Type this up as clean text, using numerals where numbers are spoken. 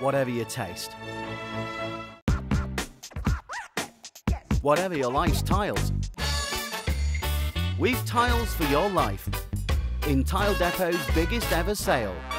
whatever your taste. Whatever your life's tiles, we've tiles for your life in Tile Depot's biggest ever sale.